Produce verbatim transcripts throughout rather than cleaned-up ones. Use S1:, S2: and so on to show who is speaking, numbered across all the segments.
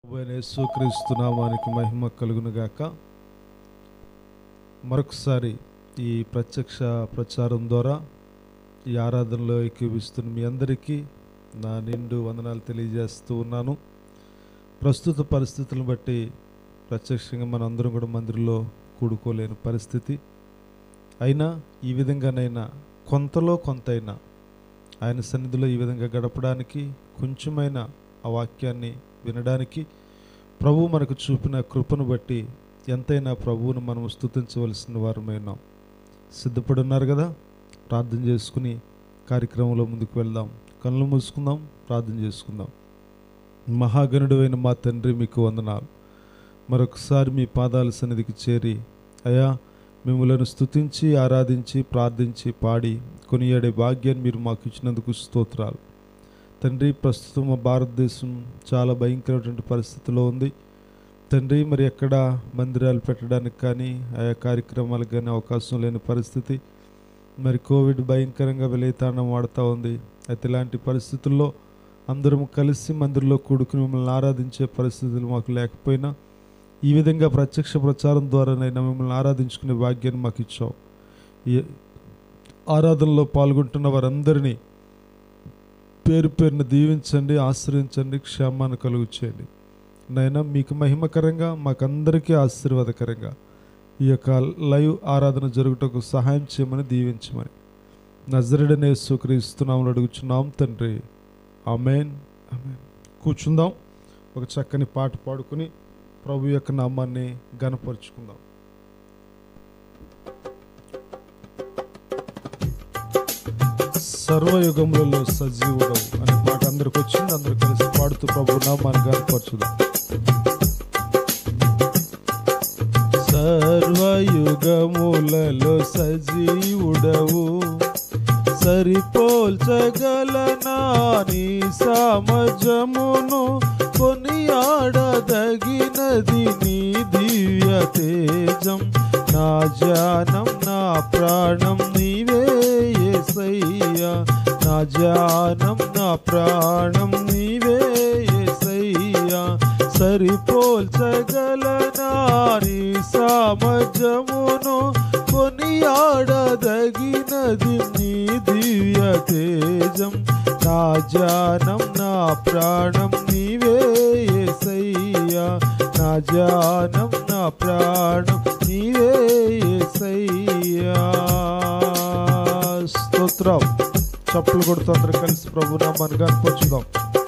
S1: యేసుక్రీస్తు నామానికి మహిమ కలుగును గాక. మరొకసారి ఈ ప్రత్యక్ష ప్రచారం ద్వారా ఈ ఆరాధనలో ఏకీవిస్తున్న మీ అందరికీ నా నిండు వందనాలు తెలియజేస్తూ ఉన్నాను. ప్రస్తుత పరిస్థితులను బట్టి ప్రత్యక్షంగా మన అందరం కూడా మందిరంలో కూడుకోలేని పరిస్థితి అయినా ఈ విధంగానైనా కొంతలో కొంతైనా ఆయన సన్నిధిలో ఈ విధంగా గడపడానికి, కొంచెమైనా ఆ వాక్యాన్ని వినడానికి ప్రభు మనకు చూపిన కృపను బట్టి ఎంతైనా ప్రభువును మనం స్తుతించవలసిన వారమైనాం. సిద్ధపడి ఉన్నారు కదా? ప్రార్థన చేసుకుని కార్యక్రమంలో ముందుకు వెళ్దాం. కళ్ళు మూసుకుందాం, ప్రార్థన చేసుకుందాం. మహాగణుడు అయిన మా తండ్రి, మీకు వందనాలు. మరొకసారి మీ పాదాల సన్నిధికి చేరి అయా మిమ్మలను స్తుతించి ఆరాధించి ప్రార్థించి పాడి కొనియాడే భాగ్యాన్ని మీరు మాకు ఇచ్చినందుకు స్తోత్రాలు తండ్రి. ప్రస్తుతం మా భారతదేశం చాలా భయంకరమైనటువంటి పరిస్థితిలో ఉంది తండ్రి. మరి ఎక్కడ మందిరాలు పెట్టడానికి కానీ ఆయా కార్యక్రమాలకు కానీ అవకాశం లేని పరిస్థితి. మరి కోవిడ్ భయంకరంగా విలయతాండం వాడుతూ ఉంది. అయితే ఇలాంటి పరిస్థితుల్లో అందరం కలిసి మందిరంలో కూడుకుని మిమ్మల్ని ఆరాధించే పరిస్థితులు మాకు లేకపోయినా ఈ విధంగా ప్రత్యక్ష ప్రచారం ద్వారానైనా మిమ్మల్ని ఆరాధించుకునే భాగ్యాన్ని మాకు ఇచ్చావు. ఈ ఆరాధనలో పాల్గొంటున్న వారందరినీ పేరు పేరున దీవించండి, ఆశ్రయించండి, క్షేమాన్ని కలుగు చేయండి నైనా. మీకు మహిమకరంగా మాకందరికీ ఆశీర్వాదకరంగా ఈ యొక్క లైవ్ ఆరాధన జరుగుటకు సహాయం చేయమని దీవించమని నజరేయుడైన యేసుక్రీస్తు నామములో అడుగుచున్నాం తండ్రి, ఆమేన్. ఆమేన్. కూర్చుందాం. ఒక చక్కని పాట పాడుకుని ప్రభు యొక్క నామాన్ని ఘనపరుచుకుందాం. సర్వయుగములలో సజీవుడవు అనే పాట అందరికి వచ్చింది. అందరూ కలిసి పాడుతూ ప్రభు నామాన్ని ఘనపరచుదాం. సర్వయుగములలో సజీవుడవు, సరిపోల్చగలనా నీ సామర్థ్యమును, కొనియాడదగినది నీ దివ్య తేజం. నా జానం నా ప్రాణం నీవే యేసయ్యా, నా జానం నా ప్రాణం నీవే యేసయ్యా. సరిపోల్చగలనా నీ సామర్థ్యమును, కొనియాడదగినది నీ దివ్య తేజం. నా జానం నా ప్రాణం నీవే యేసయ్యా, నా జానం నా ప్రాణం నీవే యేసయ్యా. స్తోత్రం. చప్పులు కొడుతూ అందరూ కలిసి ప్రభు నామాన్ని ఘనపరచుదాం.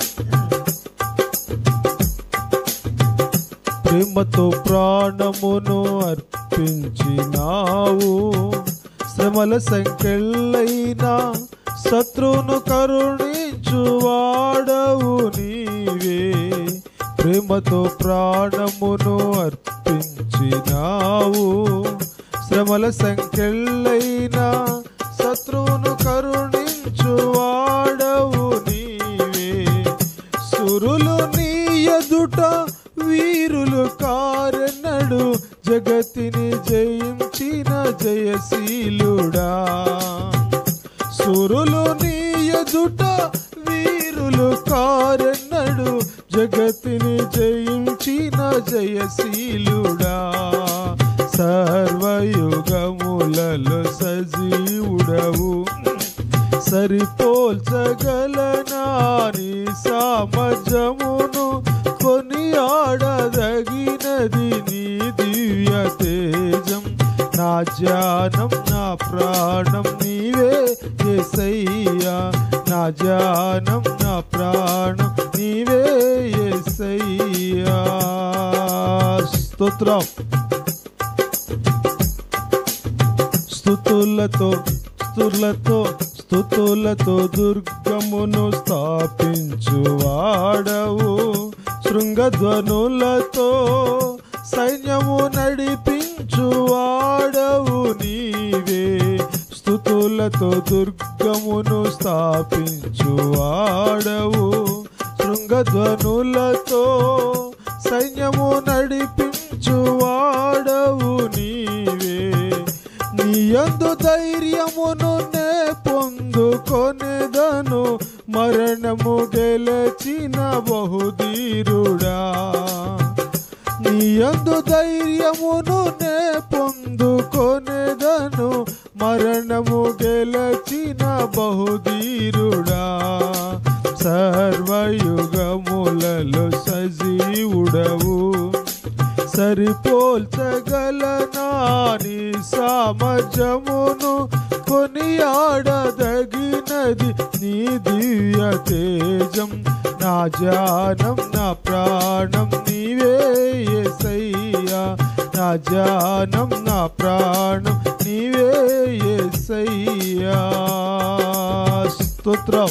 S1: ప్రేమతో ప్రాణమును అర్పించినావు, శ్రమల సంకెళ్ళైనా శత్రువును కరుణించువాడవు నీవే. ప్రేమతో ప్రాణమును అర్పించినావు, శ్రమల సంకెళ్ళైనా శత్రువును కరుణించువాడవు నీవే. సురులు నీ ఎదుట వీరులు కారెన్నడు, జగతిని జయించిన జయశీలుడా. సురులు నీ ఎదుట వీరులు కారెన్నడు, జగతిని జయించిన జయశీలుడా. సర్వయుగములలో సజీవుడవు, సరిపోల్చగలనా నీ సామర్థ్యమును, కొనియాడదగినది నీ దివ్య తేజం. నా జానం నా ప్రాణం నీవే యేసయ్యా, నా జానం నా ప్రాణం నీవే యేసయ్యా. స్తోత్రం. స్తుతులతో స్తుతులతో స్తుతులతో దుర్గమును స్థాపించువాడవు, శృంగధ్వనులతో సైన్యము నడిపించువాడవు నీవే. స్తుతులతో దుర్గమును స్థాపించువాడవు, శృంగధ్వనులతో సైన్యము నడిపించువాడవు నీవే. నీయందు ధైర్యమును నే పొందుకొనెదను, మరణము గెలచిన బహుధీరుడా. నీయందు ధైర్యమును నే పొందుకొనేదను, మరణము గెలచిన బహుధీరుడా. సర్వయుగములలో సజీవుడవు, సరిపోల్చగలనా నీ సామర్థ్యమును, కొనియాడదగినది నీ దివ్య తేజం. నా జానం నా ప్రాణం నీవే యేసయ్యా, నా జానం నా ప్రాణం నీవే యేసయ్యా. స్తోత్రం.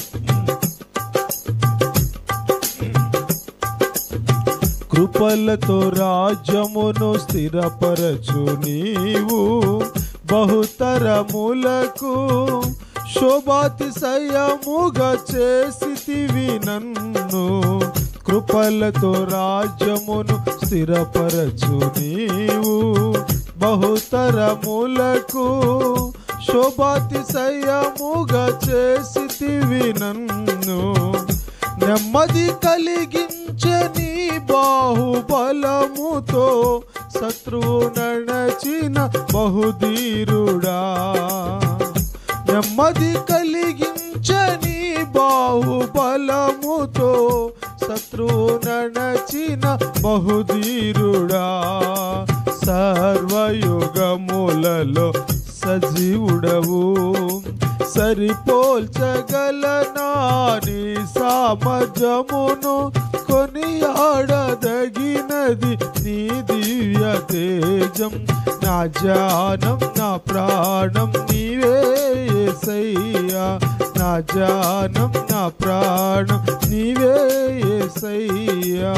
S1: కృపలతో రాజ్యమును స్థిరపరచు నీవు, బహుతరములకు శోభాతిశయముగా చేసితివి నన్ను. కృపలతో రాజ్యమును స్థిరపరచు నీవు, బహుతరములకు శోభాతిశయముగా చేసితివి నన్ను. నెమ్మది కలిగించే నీ బాహుబలముతో, శత్రువు నడచిన బహుధీరుడా. నెమ్మది కలిగించే నీ బాహుబలముతో, శత్రువు నడచిన బహుధీరుడా. సర్వయుగములలో సజీవుడవు, సరిపోల్చగలనా నీ సామర్థ్యమును, కొనియాడదగినది నీ దివ్య తేజం. నా జానం నా ప్రాణం నీవే యేసయ్యా, నా జానం నా ప్రాణం నీవే యేసయ్యా.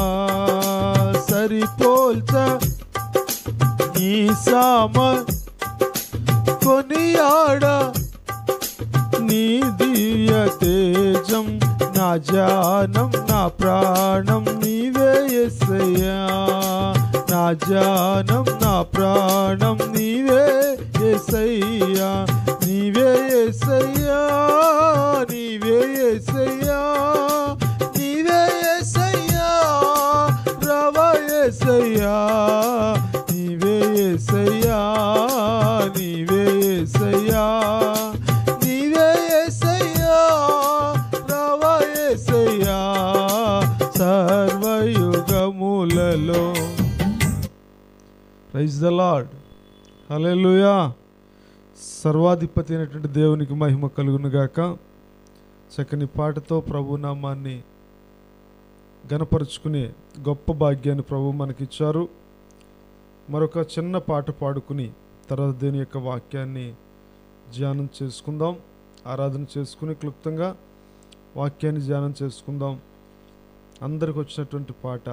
S1: సరిపోల్చ నీ సామ కొనియాడ నీ దివ్య తేజం. నా జానం నా ప్రాణం నీవే యేసయ్యా, నా జానం నా ప్రాణం నీవే యేసయ్యా. నీవే యేసయ్యా, నీవే యేసయ్యా, నీవే యేసయ్యా, రవ యేసయ్యా. నీవే యేసయ్యా, నీవే యేసయ్యా, నీవే యేసయ్యా, రవ యేసయ్యా. సర్వయుగములలో. Praise the Lord. హల్లెలూయా. సర్వాధిపతి అయినటువంటి దేవునికి మహిమ కలుగును గాక. చక్కని పాటతో ప్రభు నామాన్ని గణపరుచుకునే గొప్ప భాగ్యాన్ని ప్రభు మనకిచ్చారు. మరొక చిన్న పాట పాడుకుని తర్వాత దేని యొక్క వాక్యాన్ని ధ్యానం చేసుకుందాం. ఆరాధన చేసుకుని క్లుప్తంగా వాక్యాన్ని ధ్యానం చేసుకుందాం. అందరికి వచ్చినటువంటి పాట.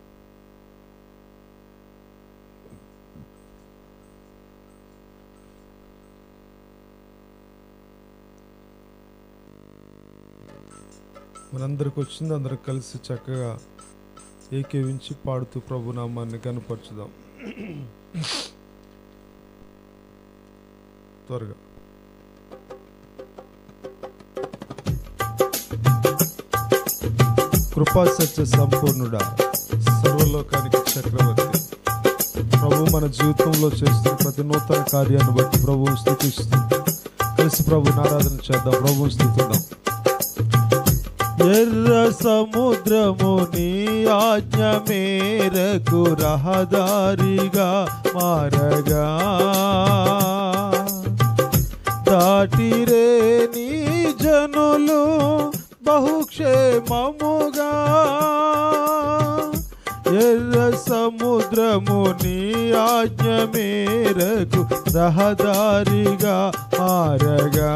S1: మనందరికి వచ్చింది, అందరికి కలిసి చక్కగా ఏకేవించి పాడుతూ ప్రభు నామాన్ని కనపరచుదాం. త్వరగా. కృపా సత్య సంపూర్ణుడా, సర్వలోకానికి చక్రవర్తి ప్రభు మన జీవితంలో చేస్తున్న ప్రతి నూతన కార్యాన్ని బట్టి ప్రభువును స్తుతిస్తూ కలిసి ప్రభుని ఆరాధన చేద్దాం. ప్రభువును స్తుతిద్దాం. ఎర్ర సముద్రము నీ ఆజ్ఞ మేరకు రహదారిగా మారగా, దాటిరే నీ జనులు బహుక్షేమముగా. ఎర్ర సముద్రము నీ ఆజ్ఞ మేరకు రహదారిగా మారగా,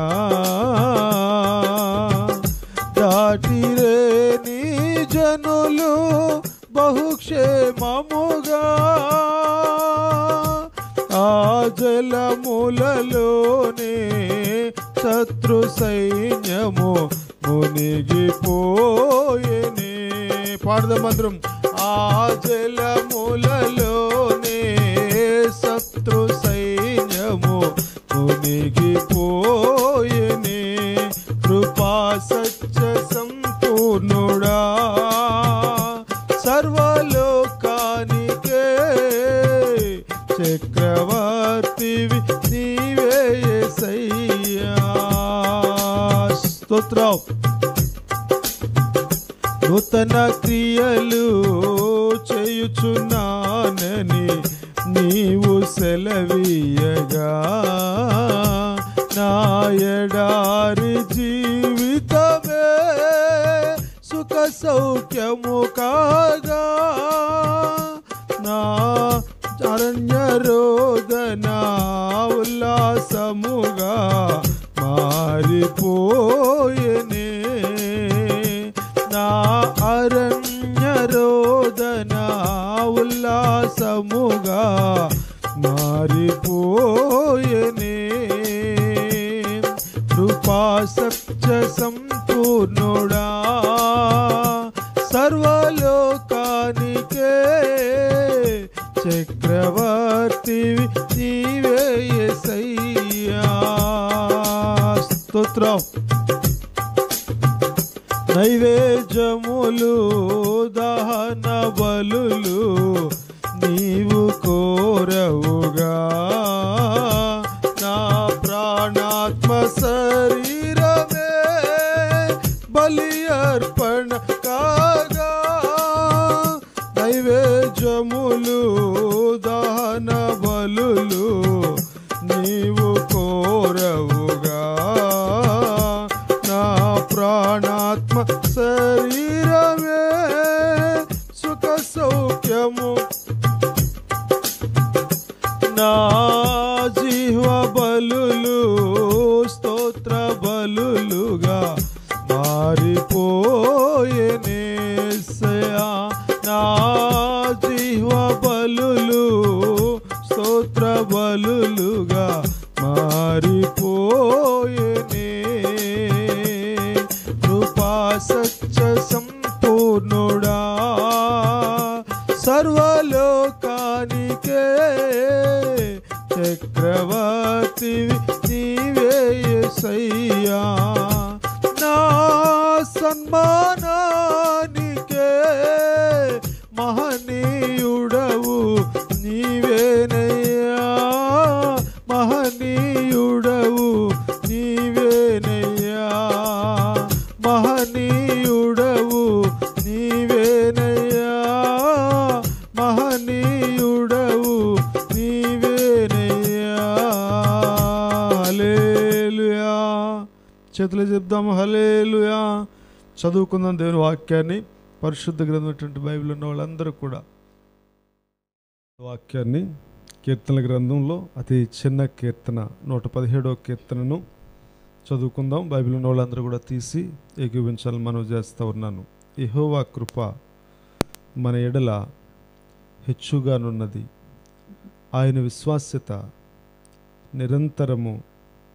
S1: దాటిరే నీ జనులు బహుక్షేమముగా. ఆ జలములలోనే శత్రు సైన్యము మునిగిపోయేనే. పాడదమంద్రం. ఆ జలములలోనే శత్రు సైన్యము మునిగిపోయేనే. కృపా సత్య సంపూర్ణుడా, సర్వలోకానికే చక్రవర్తివి నీవే యేసయ్యా. స్తోత్రం. నూతన క్రియలు చేయుచున్నానని నీవు సెలవీయగా నా ఎడారి జీవితమే సుఖ సౌఖ్యము కాగా నా అరణ్య రోదన ఉల్లాసముగా మారిపోయెనే. నా అరణ్య రోదన ఉల్లాసముగా మారిపోయెనే. కృపా సత్య సంపూర్ణుడా సర్వలోకానికే చక్రవర్తివి నీవే యేసయ్యా. స్తోత్రం. నైవేద్యములు దహన బలులు నీవు కోరవుగా నా ప్రాణాత్మ శరీరమే బలి అర్పణ కాగా. నైవేద్యములు దహన బలులు నీవు కోరవుగా నా ప్రాణాత్మ శరీరమే సుఖ సౌఖ్యము. నా జీవ బలులు స్తోత్ర బలులుగా మారిపోయెనే. నా జీవ బలులు స్తోత్ర బలులుగా మారిపోయెనే. కృపా సత్య సంపూర్ణుడా సర్వలోకానికే చక్రవర్తివి నీవే యేసయ్యా. నా సన్మానానికే మహనీయుడవు నీవేనయ్యా. మహనీయుడవు నీవేనయ్యా. మహనీయుడవు నీవేనయ్యా. మహనీయుడవు నీవేనయ్యా. హల్లెలూయా. చేతులు చెప్దాము హల్లెలూయా. చదువుకుందాం దేవుని వాక్యాన్ని. పరిశుద్ధ గ్రంథం బైబిల్ ఉన్న వాళ్ళందరూ కూడా వాక్యాన్ని కీర్తన గ్రంథంలో అతి చిన్న కీర్తన నూట పదిహేడవ కీర్తనను చదువుకుందాం. బైబిల్ ఉన్న వాళ్ళందరూ కూడా తీసి ఏకీవించాలని మనవి చేస్తూ ఉన్నాను. యెహోవా కృప మన ఎడల హెచ్చుగానున్నది, ఆయన విశ్వాస్యత నిరంతరము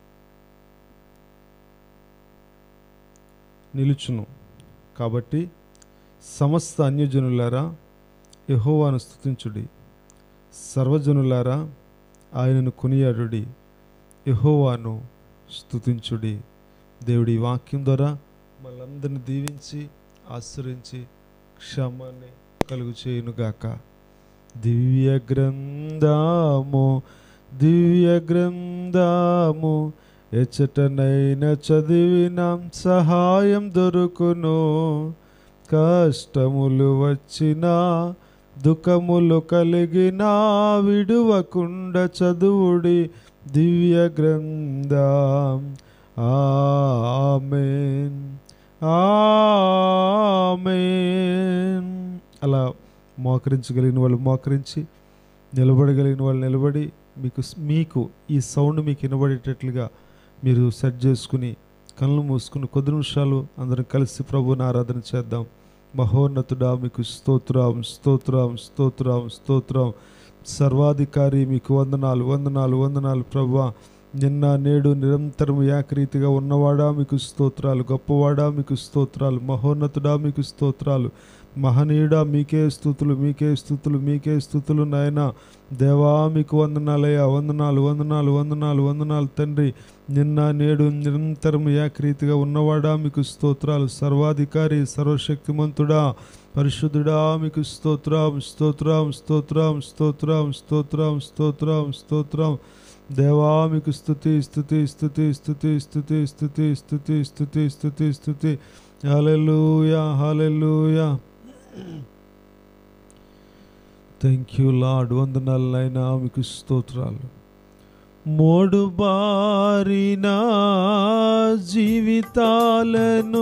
S1: నిలుచును. కాబట్టి సమస్త అన్యజనులారా యెహోవాను స్తుతించుడి, సర్వజనులారా ఆయనను కొనియాడుడి, యెహోవాను స్తుతించుడి. దేవుడి వాక్యం ద్వారా మనందరిని దీవించి ఆశ్రయించి క్షమాన్ని కలుగు చేయునుగాక. దివ్య గ్రంథము దివ్య గ్రంథము ఎచ్చటనైన చదివిన సహాయం దొరుకును. కష్టములు వచ్చినా దుఃఖములు కలిగినా విడువకుండా చదువుడి దివ్య గ్రంథం. ఆమేన్ ఆమేన్. అలా మోకరించగలిగిన వాళ్ళు మోకరించి, నిలబడగలిగిన వాళ్ళు నిలబడి, మీకు మీకు ఈ సౌండ్ మీకు వినబడేటట్లుగా మీరు సెట్ చేసుకుని కళ్ళు మూసుకుని కొద్ది నిమిషాలు అందరం కలిసి ప్రభువుని ఆరాధన చేద్దాం. మహోన్నతుడా మీకు స్తోత్రం స్తోత్రం స్తోత్రం స్తోత్రం. సర్వాధికారి మీకు వందనాలు వందనాలు వందనాలు ప్రభువా. నిన్న నేడు నిరంతరం ఏకరీతిగా ఉన్నవాడా మీకు స్తోత్రాలు, గొప్పవాడా మీకు స్తోత్రాలు, మహోన్నతుడా మీకు స్తోత్రాలు, మహనీయుడా మీకే స్తుతులు మీకే స్తుతులు మీకే స్తుతులు నాయన. దేవా మీకు వందనాలయ్యా, వందనాలు వందనాలు వందనాలు వందనాలు తండ్రి. నిన్న నేడు నిరంతరం ఏకరీతిగా ఉన్నవాడా మీకు స్తోత్రాలు. సర్వాధికారి సర్వశక్తిమంతుడా పరిశుద్ధుడా మీకు స్తోత్రం స్తోత్రం స్తోత్రం స్తోత్రం స్తోత్రం స్తోత్రం స్తోత్రం. దేవా మీకు స్తుతి స్తుతి స్తుతి స్తుతి స్తుతి స్తుతి స్తుతి స్తుతి స్తుతి స్తుతి. హల్లెలూయా హల్లెలూయా. Thank you Lord. వందనాలు నాయనా, మీకు స్తోత్రాలు. మోడు బారిన జీవితాలను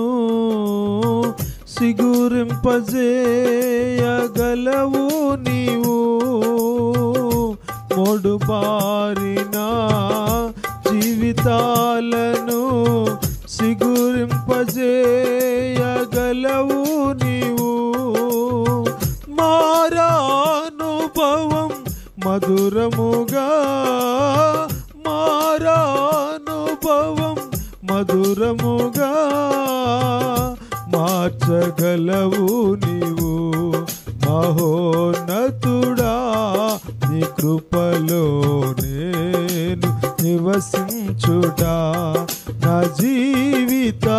S1: సిగురింపజేయగలవు నీవు. మోడు బారిన జీవితాలను సిగురింపజేయగలవు నీవు. మారానుభవం మధురముగా, మారానుభవం మధురముగా మార్చగలవు నీవు. మహోన్నతుడా నీ కృపలో నేను నివసించుట నా జీవిత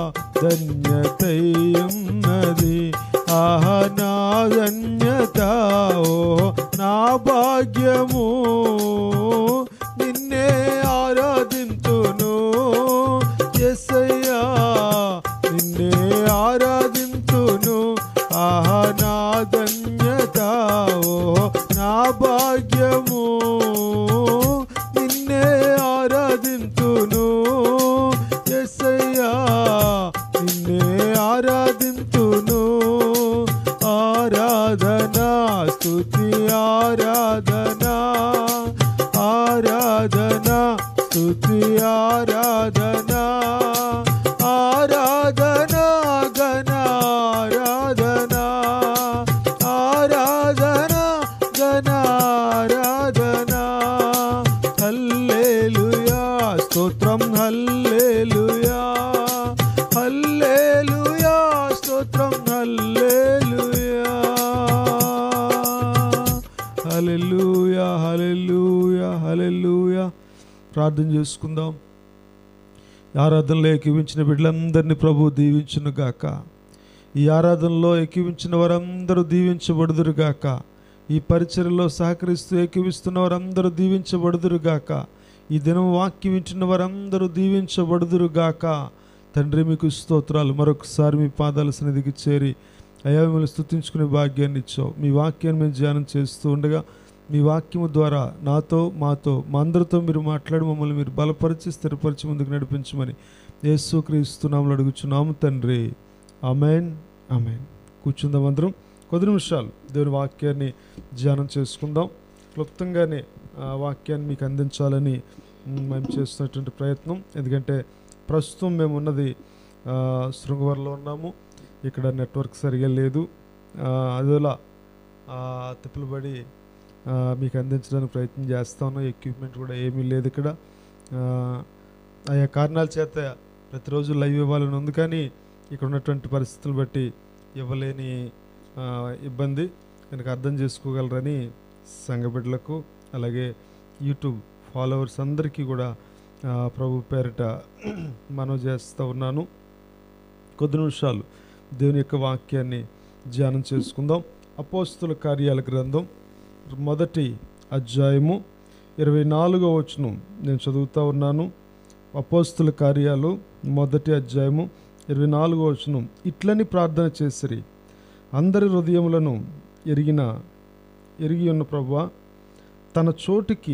S1: ధన్యతయున్నది. ఆహా నా ధన్యత, ఓ నా భాగ్యము, నిన్నే ఆరాధింతును యేసయ్యా, నిన్నే ఆరాధింతును. ఆహా నా ధన్యత, ఓ నా భాగ్యము, నిన్నే ఆరాధింతును యేసయ్యా, నిన్నే ఆరాధింతును. ఆరాధనా స్తుతి ఆరాధనా, ఆరాధనా స్తుతి ఆరాధనా, ఆరాధనా గణ ఆరాధనా, ఆరాధనా గణ ఆరాధనా. హల్లెలూయా స్తోత్రం, హల్లెలూయా హల్లెలూయా స్తోత్రం, హల్లెలూయా హల్లెలూయా హల్లెలూయా హల్లెలూయా. ప్రార్థన చేసుకుందాం. ఆరాధనలో ఏకీవించిన బిడ్డలందరినీ ప్రభు దీవించును గాక. ఈ ఆరాధనలో ఏకీవించిన వారందరూ దీవించబడుదురు గాక. ఈ పరిచర్యలో సహకరిస్తూ ఏకీవిస్తున్న వారందరూ దీవించబడుదురు గాక. ఈ దినం వాక్యం వింటున్న వారందరూ దీవించబడుదురు గాక. తండ్రి మీకు స్తోత్రాలు. మరొకసారి మీ పాదాల సన్నిధికి చేరి అయ్యా మిమ్మల్ని స్తుతించుకునే భాగ్యాన్ని ఇచ్చావు. మీ వాక్యాన్ని మేము ధ్యానం చేస్తూ ఉండగా మీ వాక్యము ద్వారా నాతో మాతో మా అందరితో మీరు మాట్లాడి మమ్మల్ని మీరు బలపరిచి స్థిరపరిచి ముందుకు నడిపించమని యేసుక్రీస్తు నామములో అడుగుచున్నాము తండ్రి. ఆమేన్ ఆమేన్. కూర్చుందాం అందరం. కొద్ది నిమిషాలు దేవుని వాక్యాన్ని ధ్యానం చేసుకుందాం. క్లుప్తంగానే ఆ వాక్యాన్ని మీకు అందించాలని మేము చేస్తున్నటువంటి ప్రయత్నం. ఎందుకంటే ప్రస్తుతం మేము ఉన్నది శృంగవరంలో ఉన్నాము. ఇక్కడ నెట్వర్క్ సరిగా లేదు. అదిలా తిప్పులుబడి మీకు అందించడానికి ప్రయత్నం చేస్తా ఉన్నాం. ఎక్విప్మెంట్ కూడా ఏమీ లేదు ఇక్కడ. ఆయా కారణాల చేత ప్రతిరోజు లైవ్ ఇవ్వాలని ఉంది, కానీ ఇక్కడ ఉన్నటువంటి పరిస్థితులు బట్టి ఇవ్వలేని ఇబ్బంది కనుక అర్థం చేసుకోగలరని సంఘ బిడ్డలకు అలాగే యూట్యూబ్ ఫాలోవర్స్ అందరికీ కూడా ప్రభు పేరిట మనవి చేస్తూ ఉన్నాను. కొద్ది నిమిషాలు దేవుని యొక్క వాక్యాన్ని ధ్యానం చేసుకుందాం. అపోస్తుల కార్యాల గ్రంథం మొదటి అధ్యాయము ఇరవై నాలుగో వచనం నేను చదువుతూ ఉన్నాను. అపోస్తుల కార్యాలు మొదటి అధ్యాయము ఇరవై నాలుగో వచనం. ఇట్లని ప్రార్థన చేసిరి, అందరి హృదయములను ఎరిగిన ఎరిగి ఉన్న ప్రభువా, తన చోటికి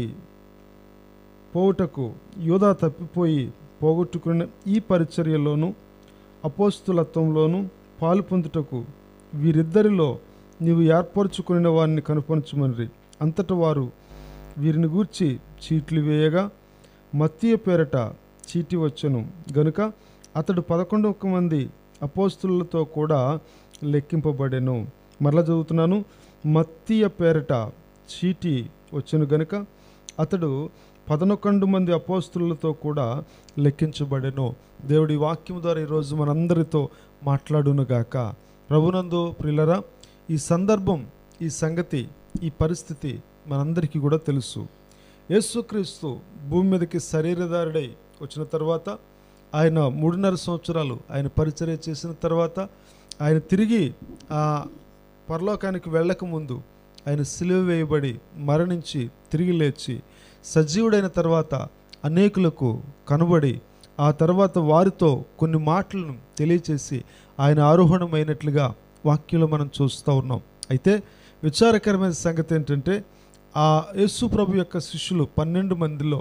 S1: పోవుటకు యూదా తప్పిపోయి పోగొట్టుకున్న ఈ పరిచర్యలోను అపోస్తులత్వంలోను పాలు పొందుటకు వీరిద్దరిలో నీవు ఏర్పరచుకున్న వారిని కనుపరచుమని. అంతటా వారు వీరిని గూర్చి చీట్లు వేయగా మత్తీయ పేరట చీటి వచ్చెను గనుక అతడు పదకొండు మంది అపోస్తులతో కూడా లెక్కింపబడెను. మరలా చదువుతున్నాను. మత్తీయ పేరట చీటి వచ్చెను గనుక అతడు పదకొండు మంది అపోస్తులతో కూడా లెక్కించబడెను. దేవుడి వాక్యం ద్వారా ఈరోజు మనందరితో మాట్లాడునుగాక. ప్రభునందు ప్రియులరా, ఈ సందర్భం, ఈ సంగతి, ఈ పరిస్థితి మనందరికీ కూడా తెలుసు. యేసుక్రీస్తు భూమి మీదకి శరీరధారుడై వచ్చిన తర్వాత ఆయన మూడున్నర సంవత్సరాలు ఆయన పరిచర్య చేసిన తర్వాత ఆయన తిరిగి ఆ పరలోకానికి వెళ్ళకముందు ఆయన సిలువ వేయబడి మరణించి తిరిగి లేచి సజీవుడైన తర్వాత అనేకులకు కనబడి ఆ తర్వాత వారితో కొన్ని మాటలను తెలియచేసి ఆయన ఆరోహణమైనట్లుగా వాక్యంలో మనం చూస్తూ ఉన్నాం. అయితే విచారకరమైన సంగతి ఏంటంటే ఆ యేసు ప్రభు యొక్క శిష్యులు పన్నెండు మందిలో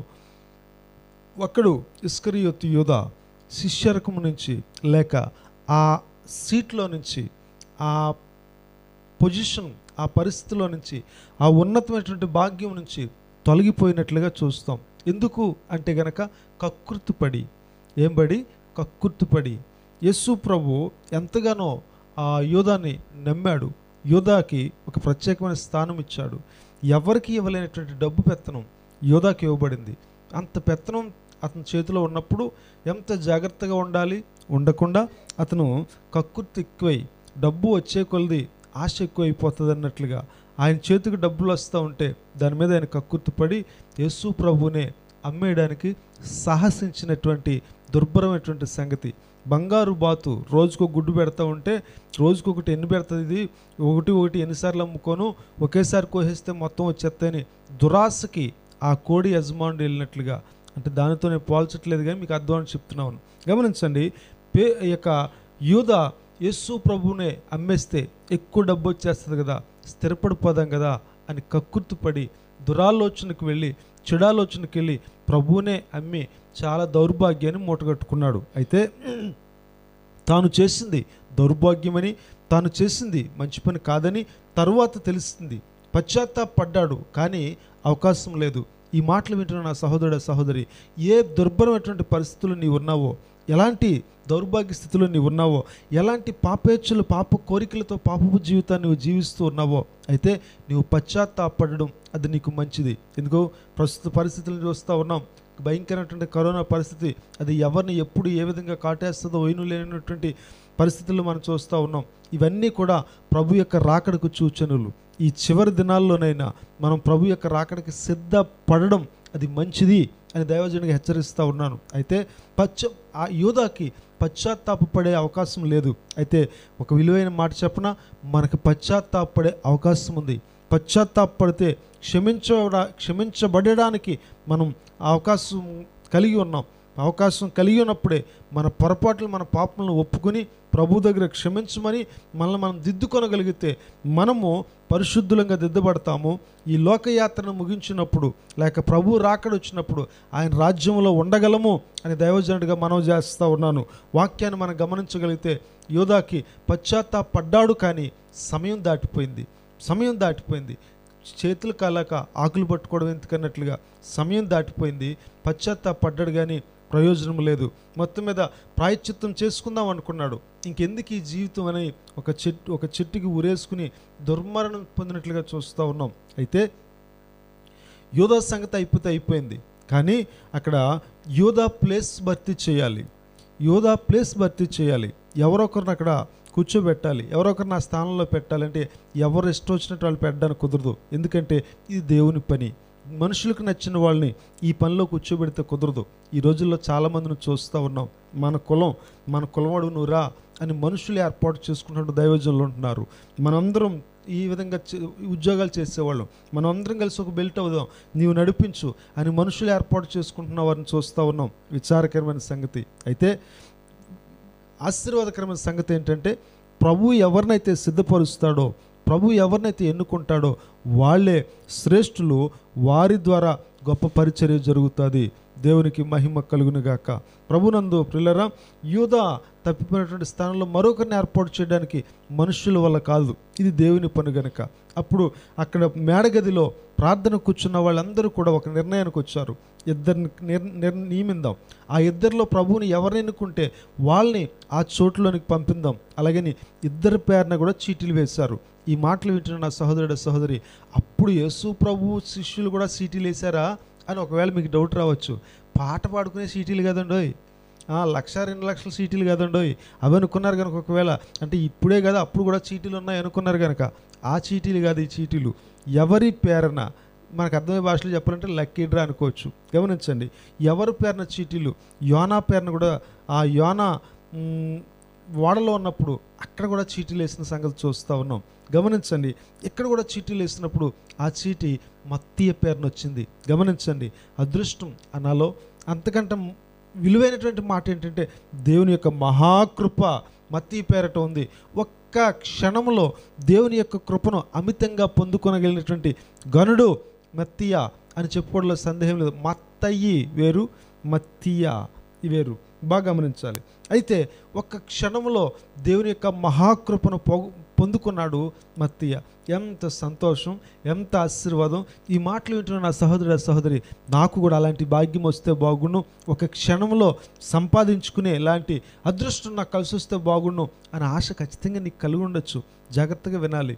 S1: ఒకడు ఇస్కరియోతు యూద శిష్యరకము నుంచి లేక ఆ సీట్లో నుంచి ఆ పొజిషన్ ఆ పరిస్థితిలో నుంచి ఆ ఉన్నతమైనటువంటి భాగ్యం నుంచి తొలగిపోయినట్లుగా చూస్తాం. ఎందుకు అంటే గనక కక్కుర్తిపడి ఏం పడి కక్కుర్తిపడి యేసు ప్రభు ఎంతగానో ఆ యూదాని నమ్మాడు. యూదాకి ఒక ప్రత్యేకమైన స్థానం ఇచ్చాడు. ఎవరికి ఇవ్వలేనటువంటి డబ్బు పెత్తనం యూదాకి ఇవ్వబడింది. అంత పెత్తనం అతని చేతిలో ఉన్నప్పుడు ఎంత జాగ్రత్తగా ఉండాలి, ఉండకుండా అతను కక్కుర్తి ఎక్కువై డబ్బు వచ్చే కొలది ఆశ ఎక్కువ అయిపోతుంది అన్నట్లుగా ఆయన చేతికి డబ్బులు వస్తూ ఉంటే దాని మీద ఆయన కక్కుర్తిపడి యేసు ప్రభునే అమ్మేయడానికి సాహసించినటువంటి దుర్భరమైనటువంటి సంగతి. బంగారు బాతు రోజుకు గుడ్డు పెడతా ఉంటే రోజుకొకటి ఎన్ని పెడుతుంది, ఇది ఒకటి ఒకటి ఎన్నిసార్లు అమ్ముకోను ఒకేసారి కోసేస్తే మొత్తం వచ్చేస్తాయని దురాశకి ఆ కోడి యజమానుడు వెళ్ళినట్లుగా, అంటే దానితో నేను పోల్చట్లేదు కానీ మీకు అర్థం అని చెప్తున్నాను. గమనించండి, పే యొక్క యూద యేసు ప్రభువునే అమ్మేస్తే ఎక్కువ డబ్బు వచ్చేస్తుంది కదా, స్థిరపడిపోదాం కదా అని కక్కుర్తిపడి దురాలోచనకు వెళ్ళి చెడాలోచనకి వెళ్ళి ప్రభువునే అమ్మి చాలా దౌర్భాగ్యాన్ని మూటగట్టుకున్నాడు. అయితే తాను చేసింది దౌర్భాగ్యమని, తాను చేసింది మంచి పని కాదని తరువాత తెలిసింది. పశ్చాత్తాపడ్డాడు కానీ అవకాశం లేదు. ఈ మాటలు వింటున్న నా సహోదరుడు సహోదరి, ఏ దుర్భరమైనటువంటి పరిస్థితులు నీవు ఉన్నావో, ఎలాంటి దౌర్భాగ్య స్థితిలో నీవు ఉన్నావో, ఎలాంటి పాపేచ్ఛలు పాప కోరికలతో పాపపు జీవితాన్ని నువ్వు జీవిస్తూ ఉన్నావో, అయితే నీవు పశ్చాత్తాపడడం అది నీకు మంచిది. ఎందుకో ప్రస్తుత పరిస్థితులను చూస్తూ ఉన్నాం. భయంకరమైనటువంటి కరోనా పరిస్థితి, అది ఎవరిని ఎప్పుడు ఏ విధంగా కాటేస్తుందో వైను లేనటువంటి పరిస్థితుల్లో మనం చూస్తూ ఉన్నాం. ఇవన్నీ కూడా ప్రభు యొక్క రాకడకు సూచనలు. ఈ చివరి దినాల్లోనైనా మనం ప్రభు యొక్క రాకడకి సిద్ధపడడం అది మంచిది అని దైవజనుడికి హెచ్చరిస్తూ ఉన్నాను. అయితే పశ్చ ఆ యూదాకి పశ్చాత్తాపడే అవకాశం లేదు. అయితే ఒక విలువైన మాట చెప్పన, మనకు పశ్చాత్తాపడే అవకాశం ఉంది. పశ్చాత్తాపడితే క్షమించబడ క్షమించబడడానికి మనం అవకాశం కలిగి ఉన్నాం. అవకాశం కలిగి ఉన్నప్పుడే మన పొరపాట్లు మన పాపలను ఒప్పుకొని ప్రభు దగ్గర క్షమించమని మనల్ని మనం దిద్దుకొనగలిగితే మనము పరిశుద్ధులంగా దిద్దబడతాము. ఈ లోకయాత్రను ముగించినప్పుడు లేక ప్రభు రాకడ వచ్చినప్పుడు ఆయన రాజ్యంలో ఉండగలము అని దైవజనుడిగా మనం చేస్తూ ఉన్నాను. వాక్యాన్ని మనం గమనించగలిగితే యోధాకి పశ్చాత్తాపడ్డాడు కానీ సమయం దాటిపోయింది. సమయం దాటిపోయింది చేతులు కాలాక ఆకులు పట్టుకోవడం ఎందుకన్నట్లుగా సమయం దాటిపోయింది. పశ్చాత్తాపడ్డాడు కానీ ప్రయోజనం లేదు. మొత్తం మీద ప్రాయశ్చిత్తం చేసుకుందాం అనుకున్నాడు. ఇంకెందుకు ఈ జీవితం అని ఒక చెట్టు ఒక చెట్టుకి ఉరేసుకుని దుర్మరణం పొందినట్లుగా చూస్తూ ఉన్నాం. అయితే యోధా సంగతి అయిపోతే అయిపోయింది కానీ అక్కడ యోధా ప్లేస్ భర్తీ చేయాలి. యోధా ప్లేస్ భర్తీ చేయాలి. ఎవరొకరిని అక్కడ కూర్చోబెట్టాలి, ఎవరొకరిని ఆ స్థానంలో పెట్టాలంటే ఎవరు ఇష్టం వచ్చినట్టు వాళ్ళు పెట్టడానికి కుదరదు. ఎందుకంటే ఇది దేవుని పని. మనుషులకు నచ్చిన వాళ్ళని ఈ పనిలో కూర్చోబెడితే కుదరదు. ఈ రోజుల్లో చాలామందిని చూస్తూ ఉన్నాం. మన కులం మన కులవాడు నువ్వు రా అని మనుషులు ఏర్పాటు చేసుకుంటున్న దైవజనులు ఉంటున్నారు. మనందరం ఈ విధంగా ఉద్యోగాలు చేసేవాళ్ళం, మనం అందరం కలిసి ఒక బెల్ట్ అవుదాం, నీవు నడిపించు అని మనుషులు ఏర్పాటు చేసుకుంటున్న వారిని చూస్తూ ఉన్నాం. విచారకరమైన సంగతి. అయితే ఆశీర్వాదకరమైన సంగతి ఏంటంటే ప్రభు ఎవరినైతే సిద్ధపరుస్తాడో, ప్రభు ఎవరినైతే ఎన్నుకుంటాడో వాళ్ళే శ్రేష్ఠులు. వారి ద్వారా గొప్ప పరిచర్య జరుగుతుంది. దేవునికి మహిమ కలుగునుగాక. ప్రభునందు ప్రియులారా, యూదా తప్పిపోయినటువంటి స్థానంలో మరొకరిని ఏర్పాటు చేయడానికి మనుషుల వల్ల కాదు, ఇది దేవుని పని గనుక. అప్పుడు అక్కడ మేడగదిలో ప్రార్థన కూర్చున్న వాళ్ళందరూ కూడా ఒక నిర్ణయానికి వచ్చారు. ఇద్దరిని నిర్ నిర్ నియమిద్దాం, ఆ ఇద్దరిలో ప్రభువుని ఎవరిని ఎన్నుకుంటే వాళ్ళని ఆ చోట్లోనికి పంపిందాం. అలాగని ఇద్దరి పేరున కూడా చీటీలు వేశారు. ఈ మాటలు వింటున్న నా సహోదరుడు సహోదరి, అప్పుడు యేసు ప్రభు శిష్యులు కూడా చీటీలు వేశారా అని ఒకవేళ మీకు డౌట్ రావచ్చు. పాట పాడుకునే సీటీలు కదండోయ్, లక్ష రెండు లక్షల సీటీలు కదండోయ్ అవి అనుకున్నారు కనుక, ఒకవేళ అంటే ఇప్పుడే కదా అప్పుడు కూడా చీటీలు ఉన్నాయి అనుకున్నారు కనుక, ఆ చీటీలు కాదు ఈ చీటీలు. ఎవరి పేరున, మనకు అర్థమయ్యే భాషలో చెప్పాలంటే లక్కీ డ్రా అనుకోవచ్చు. గమనించండి, ఎవరి పేరున చీటీలు. యోనా పేరున కూడా, ఆ యోనా వాడలో ఉన్నప్పుడు అక్కడ కూడా చీటీలు వేసిన సంగతి చూస్తూ ఉన్నాం. గమనించండి, ఇక్కడ కూడా చీటీలు వేసినప్పుడు ఆ చీటీ మత్తీయ పేరున వచ్చింది. గమనించండి, అదృష్టం అనాలో అంతకంటే విలువైనటువంటి మాట ఏంటంటే దేవుని యొక్క మహాకృప మత్తీయ పేరట ఉంది. ఒక్క క్షణంలో దేవుని యొక్క కృపను అమితంగా పొందుకొనగలిగినటువంటి గనుడు మత్తీయ అని చెప్పుకోవడంలో సందేహం లేదు. మత్తయి వేరు, మత్తీయ వేరు, బాగా గమనించాలి. అయితే ఒక్క క్షణంలో దేవుని యొక్క మహాకృపను పొందుకున్నాడు మత్తీయ. ఎంత సంతోషం, ఎంత ఆశీర్వాదం. ఈ మాటలు వింటున్న నా సహోదరుడు సహోదరి, నాకు కూడా అలాంటి భాగ్యం వస్తే బాగుండు, ఒక క్షణంలో సంపాదించుకునే ఇలాంటి అదృష్టం నాకు కలిసి వస్తే బాగుండు అనే ఆశ ఖచ్చితంగా నీకు కలిగి ఉండొచ్చు. జాగ్రత్తగా వినాలి.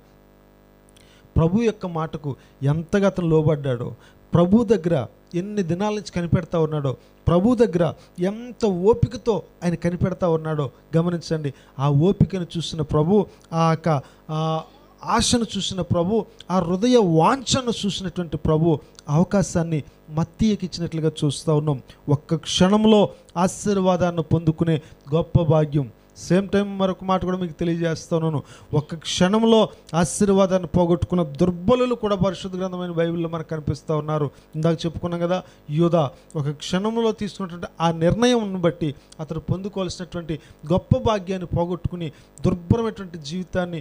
S1: ప్రభు యొక్క మాటకు ఎంతగా అతను లోబడ్డాడో, ప్రభు దగ్గర ఎన్ని దినాల నుంచి కనిపెడతా ఉన్నాడో, ప్రభు దగ్గర ఎంత ఓపికతో ఆయన కనిపెడతా ఉన్నాడో గమనించండి. ఆ ఓపికను చూసిన ప్రభు, ఆ యొక్క ఆశను చూసిన ప్రభు, ఆ హృదయ వాంఛను చూసినటువంటి ప్రభు అవకాశాన్ని మత్తీయకి ఇచ్చినట్లుగా చూస్తూ ఉన్నాం. ఒక్క క్షణంలో ఆశీర్వాదాన్ని పొందుకునే గొప్ప భాగ్యం. సేమ్ టైం మరొక మాట కూడా మీకు తెలియజేస్తున్నాను. ఒక్క క్షణంలో ఆశీర్వాదాన్ని పోగొట్టుకున్న దుర్బలులు కూడా పరిశుద్ధ గ్రంథమైన బైబిల్లో మనకు కనిపిస్తూ ఉన్నారు. ఇందాక చెప్పుకున్నాం కదా, యూదా ఒక క్షణంలో తీసుకున్నటువంటి ఆ నిర్ణయం బట్టి అతను పొందుకోవాల్సినటువంటి గొప్ప భాగ్యాన్ని పోగొట్టుకుని దుర్భరమైనటువంటి జీవితాన్ని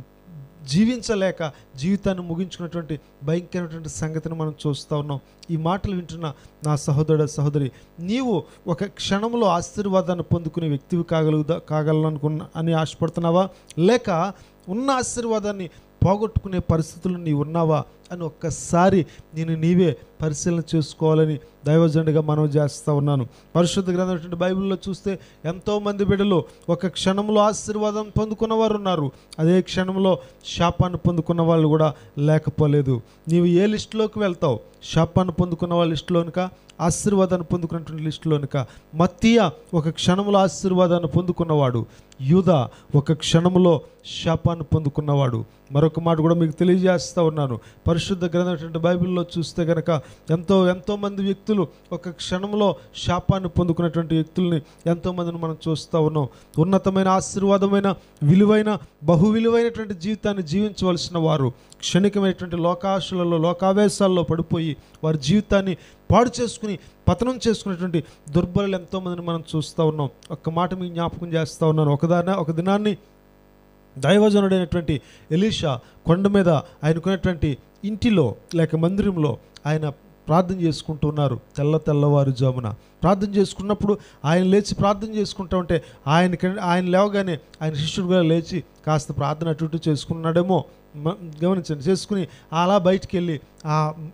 S1: జీవించలేక జీవితాన్ని ముగించుకున్నటువంటి భయంకరమైనటువంటి సంగతిని మనం చూస్తూ ఉన్నాం. ఈ మాటలు వింటున్న నా సహోదరుడు సహోదరి, నీవు ఒక క్షణంలో ఆశీర్వాదాన్ని పొందుకునే వ్యక్తివి కాగలుగుదా కాగలనుకున్న అని ఆశపడుతున్నావా, లేక ఉన్న ఆశీర్వాదాన్ని పోగొట్టుకునే పరిస్థితులు నీవు ఉన్నావా అని ఒక్కసారి నేను నీవే పరిశీలన చేసుకోవాలని దైవజనుడిగా మనం చేస్తూ ఉన్నాను. పరిశుద్ధ గ్రంథం బైబిల్లో చూస్తే ఎంతోమంది బిడ్డలు ఒక క్షణంలో ఆశీర్వాదం పొందుకున్న వారు ఉన్నారు, అదే క్షణంలో శాపాన్ని పొందుకున్న వాళ్ళు కూడా లేకపోలేదు. నీవు ఏ లిస్టులోకి వెళ్తావు? శాపాన్ని పొందుకున్న వాళ్ళ లిస్టులోనిక, ఆశీర్వాదాన్ని పొందుకున్నటువంటి లిస్టులోనిక? మత్తీయ ఒక క్షణంలో ఆశీర్వాదాన్ని పొందుకున్నవాడు, యూదా ఒక క్షణంలో శాపాన్ని పొందుకున్నవాడు. మరొక మాట కూడా మీకు తెలియజేస్తూ ఉన్నాను. పరిశుద్ధ గ్రంథం బైబిల్లో చూస్తే కనుక ఎంతో ఎంతోమంది వ్యక్తులు ఒక క్షణంలో శాపాన్ని పొందుకున్నటువంటి వ్యక్తుల్ని ఎంతోమందిని మనం చూస్తూ ఉన్నాం. ఉన్నతమైన ఆశీర్వాదమైన విలువైన బహు విలువైనటువంటి జీవితాన్ని జీవించవలసిన వారు క్షణికమైనటువంటి లోకాశలలో లోకావేశాల్లో పడిపోయి వారి జీవితాన్ని పాడు చేసుకుని పతనం చేసుకునేటువంటి దుర్బలులు ఎంతోమందిని మనం చూస్తూ ఉన్నాం. ఒక్క మాట మీకు జ్ఞాపకం చేస్తూ ఉన్నాను. ఒకదాన ఒక దినాన్ని దైవజనుడైనటువంటి ఎలీషా కొండ మీద ఆయనకున్నటువంటి ఇంటిలో లేక మందిరంలో ఆయన ప్రార్థన చేసుకుంటూ ఉన్నారు. తెల్ల తెల్లవారుజామున ప్రార్థన చేసుకున్నప్పుడు ఆయన లేచి ప్రార్థన చేసుకుంటూ ఉంటే ఆయనకి ఆయన లేవగానే ఆయన శిష్యుడు కూడా లేచి కాస్త ప్రార్థన అటు ఇటు చేసుకున్నాడేమో గమనించండి. చేసుకుని అలా బయటికి వెళ్ళి ఆ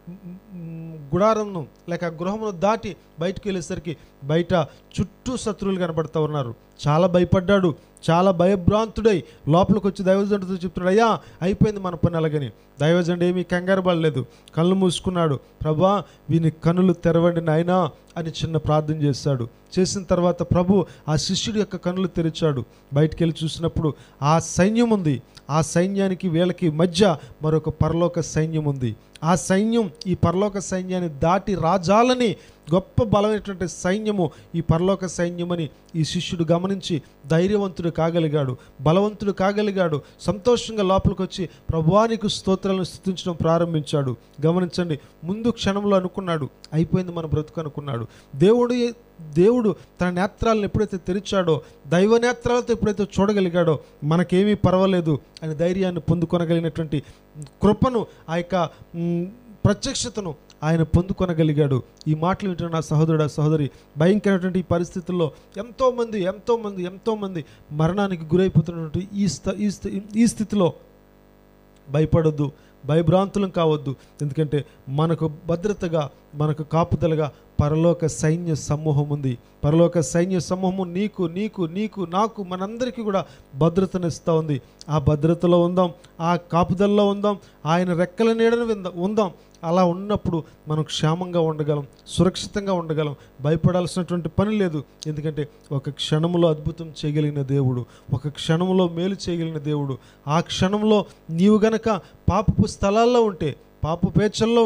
S1: గుడారంను లేక గృహమును దాటి బయటికి వెళ్ళేసరికి బయట చుట్టూ శత్రువులు కనబడుతూ ఉన్నారు. చాలా భయపడ్డాడు, చాలా భయభ్రాంతుడై లోపలికి వచ్చి దైవజనుడితో చెప్తున్నాడు, అయ్యా అయిపోయింది మన పని అలాగని. దైవజనుడు ఏమీ కంగారు పడలేదు, కళ్ళు మూసుకున్నాడు. ప్రభా వీని కనులు తెరవండి నాయనా అని చిన్న ప్రార్థన చేశాడు. చేసిన తర్వాత ప్రభు ఆ శిష్యుడి యొక్క కనులు తెరిచాడు. బయటికి వెళ్ళి చూసినప్పుడు ఆ సైన్యం ఉంది. ఆ సైన్యానికి వీళ్ళకి మధ్య మరొక పరలోక సైన్యం ఉంది. ఆ సైన్యం ఈ పరలోక సైన్యాన్ని దాటి రాజాలని గొప్ప బలమైనటువంటి సైన్యము ఈ పరలోక సైన్యమని ఈ శిష్యుడు గమనించి ధైర్యవంతుడు కాగలిగాడు, బలవంతుడు కాగలిగాడు. సంతోషంగా లోపలికి వచ్చి ప్రభువానికి స్తోత్రాలను స్తుతించడం ప్రారంభించాడు. గమనించండి, ముందు క్షణంలో అనుకున్నాడు అయిపోయింది మన బ్రతుకు అనుకున్నాడు. దేవుడు దేవుడు తన నేత్రాలను ఎప్పుడైతే తెరిచాడో, దైవ నేత్రాలతో ఎప్పుడైతే చూడగలిగాడో మనకేమీ పర్వాలేదు అని ధైర్యాన్ని పొందుకొనగలిగినటువంటి కృపను, ఆ యొక్క ప్రత్యక్షతను ఆయన పొందుకొనగలిగాడు. ఈ మాటలు వింటున్న నా సహోదరుడు సహోదరి, భయంకరమైనటువంటి ఈ పరిస్థితుల్లో ఎంతోమంది ఎంతోమంది ఎంతోమంది మరణానికి గురైపోతున్నటువంటి ఈ స్థ ఈ స్థితిలో భయపడొద్దు, భయభ్రాంతులం కావద్దు. ఎందుకంటే మనకు భద్రతగా మనకు కాపుదలగా పరలోక సైన్య సమూహం ఉంది. పరలోక సైన్య సమూహము నీకు నీకు నీకు నాకు మనందరికీ కూడా భద్రతను ఇస్తూ ఉంది. ఆ భద్రతలో ఉందాం, ఆ కాపుదలలో ఉందాం, ఆయన రెక్కల నీడను విందాం ఉందాం. అలా ఉన్నప్పుడు మనం క్షేమంగా ఉండగలం, సురక్షితంగా ఉండగలం, భయపడాల్సినటువంటి పని లేదు. ఎందుకంటే ఒక క్షణంలో అద్భుతం చేయగలిగిన దేవుడు, ఒక క్షణంలో మేలు చేయగలిగిన దేవుడు. ఆ క్షణంలో నీవు గనక పాపపు స్థలాల్లో ఉంటే, పాపు పేచల్లో ఉంటే,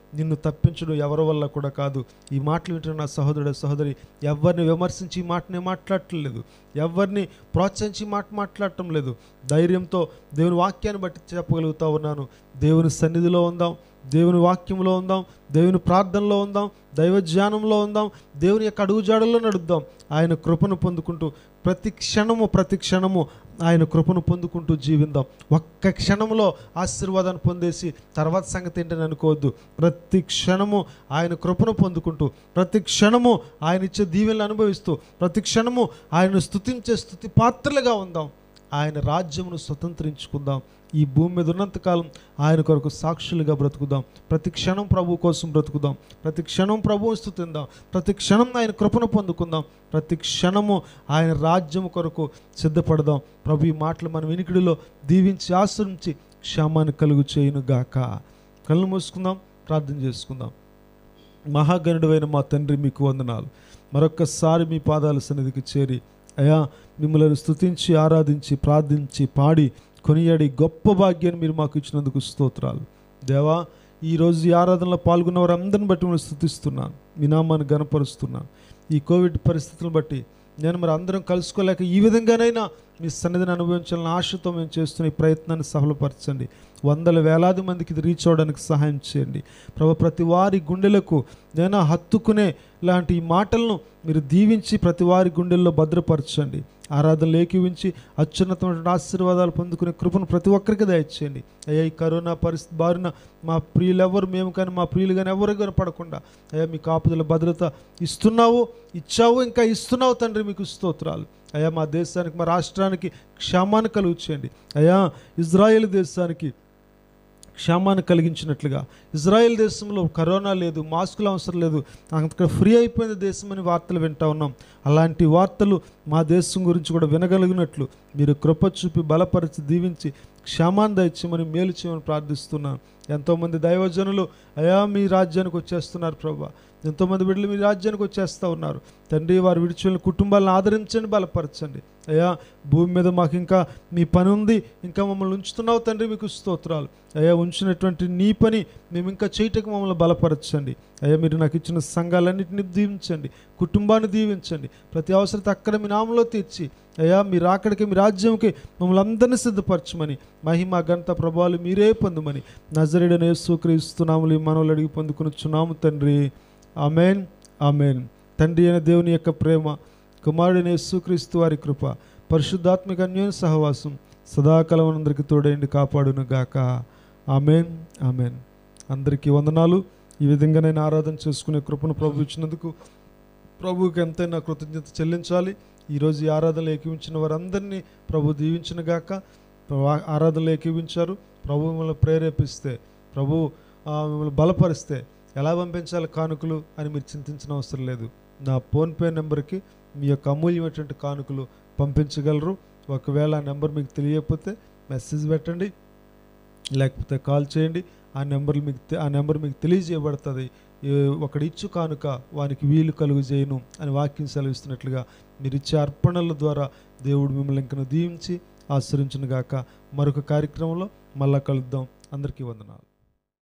S1: నిన్ను తప్పించడం ఎవరి వల్ల కూడా కాదు. ఈ మాటలు వింటున్న నా సహోదరుడు సహోదరి, ఎవరిని విమర్శించి ఈ మాటనే మాట్లాడటం లేదు, ఎవరిని ప్రోత్సహించి మాట మాట్లాడటం లేదు. ధైర్యంతో దేవుని వాక్యాన్ని బట్టి చెప్పగలుగుతా ఉన్నాను. దేవుని సన్నిధిలో ఉందాం, దేవుని వాక్యంలో ఉందాం, దేవుని ప్రార్థనలో ఉందాం, దైవ ధ్యానంలో ఉందాం, దేవుని యొక్క అడుగుజాడల్లో నడుద్దాం. ఆయన కృపను పొందుకుంటూ ప్రతి క్షణము ప్రతి క్షణము ఆయన కృపను పొందుకుంటూ జీవిద్దాం. ఒక్క క్షణంలో ఆశీర్వాదాన్ని పొందేసి తర్వాత సంగతి ఏంటని అనుకోవద్దు. ప్రతి క్షణము ఆయన కృపను పొందుకుంటూ, ప్రతి క్షణము ఆయన ఇచ్చే దీవెనలు అనుభవిస్తూ, ప్రతి క్షణము ఆయనను స్తుతించే స్తుతి పాత్రలుగా ఉందాం. ఆయన రాజ్యమును స్వతంత్రించుకుందాం. ఈ భూమి మీద ఉన్నంతకాలం ఆయన కొరకు సాక్షులుగా బ్రతుకుదాం. ప్రతి క్షణం ప్రభు కోసం బ్రతుకుదాం. ప్రతి క్షణం ప్రభువు స్తుతిందాం. ప్రతి క్షణం ఆయన కృపను పొందుకుందాం. ప్రతి క్షణము ఆయన రాజ్యము కొరకు సిద్ధపడదాం. ప్రభు ఈ మాటలు మన వినికిడిలో దీవించి ఆశ్రయించి క్షేమాన్ని కలుగు చేయును గాక. కళ్ళు మూసుకుందాం, ప్రార్థన చేసుకుందాం. మహాగణుడైన మా తండ్రి, మీకు వందనాలు. మరొక్కసారి మీ పాదాల సన్నిధికి చేరి అయా మిమ్మల్ని స్తుతించి ఆరాధించి ప్రార్థించి పాడి కొనియాడి గొప్ప భాగ్యాన్ని మీరు మాకు ఇచ్చినందుకు స్తోత్రాలు. దేవా, ఈరోజు ఈ ఆరాధనలో పాల్గొన్న వారందరిని బట్టి మిమ్మల్ని స్తుతిస్తున్నాను, మీ నామాన్ని గణపరుస్తున్నాను. ఈ కోవిడ్ పరిస్థితులను బట్టి నేను మరి అందరం కలుసుకోలేక ఈ విధంగానైనా మీ సన్నిధిని అనుభవించాలని ఆశతో మేము చేస్తున్న ఈ ప్రయత్నాన్ని సఫలపరచండి. వందల వేలాది మందికి ఇది రీచ్ అవడానికి సహాయం చేయండి ప్రభు. ప్రతి వారి గుండెలకు నేను హత్తుకునే లాంటి ఈ మాటలను మీరు దీవించి ప్రతి వారి గుండెల్లో భద్రపరచండి. ఆరాధనలు ఏకీవించి అత్యున్నతమైన ఆశీర్వాదాలు పొందుకునే కృపను ప్రతి ఒక్కరికి దయచేయండి. అయ్యా, ఈ కరోనా పరిస్థితి బారిన మా ప్రియులు ఎవరు, మేము కానీ మా ప్రియులు కానీ ఎవరు కనపడకుండా అయ్యా మీ కాపుదల భద్రత ఇస్తున్నావు, ఇచ్చావు, ఇంకా ఇస్తున్నావు తండ్రి, మీకు స్తోత్రాలు. అయ్యా, మా దేశానికి మా రాష్ట్రానికి క్షేమాన్ని కలుగు చేయండి. అయ్యా, ఇజ్రాయేల్ దేశానికి క్షేమాన్ని కలిగించినట్లుగా, ఇజ్రాయెల్ దేశంలో కరోనా లేదు, మాస్కులు అవసరం లేదు, అక్కడ ఫ్రీ అయిపోయిన దేశం అని వార్తలు వింటా ఉన్నాం. అలాంటి వార్తలు మా దేశం గురించి కూడా వినగలిగినట్లు మీరు కృప చూపి బలపరిచి దీవించి క్షేమాన్ని దయచేయమని మేలు చేయమని ప్రార్థిస్తున్నాను. ఎంతోమంది దైవజనులు అయా మీ రాజ్యానికి వచ్చేస్తున్నారు ప్రభా. ఎంతోమంది బిడ్డలు మీ రాజ్యానికి వచ్చేస్తూ ఉన్నారు తండ్రి. వారు విడిచిన కుటుంబాలను ఆదరించండి, బలపరచండి. అయ్యా, భూమి మీద మాకు ఇంకా మీ పని ఉంది, ఇంకా మమ్మల్ని ఉంచుతున్నావు తండ్రి, మీకు స్తోత్రాలు. అయ్యా, ఉంచినటువంటి నీ పని మేము ఇంకా చేయటకు మమ్మల్ని బలపరచండి. అయ్యా, మీరు నాకు ఇచ్చిన సంఘాలన్నింటినీ దీవించండి, కుటుంబాన్ని దీవించండి, ప్రతి అవసరత అక్కడ మీ నామంలో తీర్చి అయ్యా మీ రాకడికి మీ రాజ్యంకి మమ్మల్ని అందరినీ సిద్ధపరచమని, మహిమ ఘనత ప్రభావాలు మీరే పొందమని నజరేయుడైన యేసుక్రీస్తు నామములో ఈ మనవులు అడిగి పొందుకొనుచున్నాము తండ్రి. ఆమేన్, ఆమేన్. తండ్రి అయిన దేవుని యొక్క ప్రేమ, కుమారుడైన యేసుక్రీస్తు వారి కృప, పరిశుద్ధాత్మిక అన్యోన్య సహవాసం సదాకాలం అందరికీ తోడైండి కాపాడును గాక. ఆమేన్, ఆమేన్. అందరికీ వందనాలు. ఈ విధంగా నేను ఆరాధన చేసుకునే కృపను ప్రభు ఇచ్చినందుకు ప్రభువుకి ఎంతైనా కృతజ్ఞత చెల్లించాలి. ఈరోజు ఈ ఆరాధనలు ఏకీవించిన వారందరినీ ప్రభు దీవించిన గాక. ఆరాధనలు ఏకీవించారు, ప్రభు మిమ్మల్ని ప్రేరేపిస్తే, ప్రభు మిమ్మల్ని బలపరిస్తే ఎలా పంపించాలి కానుకలు అని మీరు చింతించిన అవసరం లేదు. నా ఫోన్పే నెంబర్కి మీ యొక్క అమూల్యమైనటువంటి కానుకలు పంపించగలరు. ఒకవేళ ఆ నెంబర్ మీకు తెలియకపోతే మెసేజ్ పెట్టండి, లేకపోతే కాల్ చేయండి. ఆ నెంబర్ మీకు ఆ నెంబర్ మీకు తెలియజేయబడుతుంది. ఒకడి ఇచ్చు కానుక వానికి వీలు కలుగు చేయను అని వాక్యం సెలవిస్తున్నట్లుగా మీరు ఇచ్చే అర్పణల ద్వారా దేవుడు మిమ్మల్ని ఇంకను దీవించి ఆశ్రయించును గాక. మరొక కార్యక్రమంలో మళ్ళా కలుద్దాం. అందరికీ వందనాలు.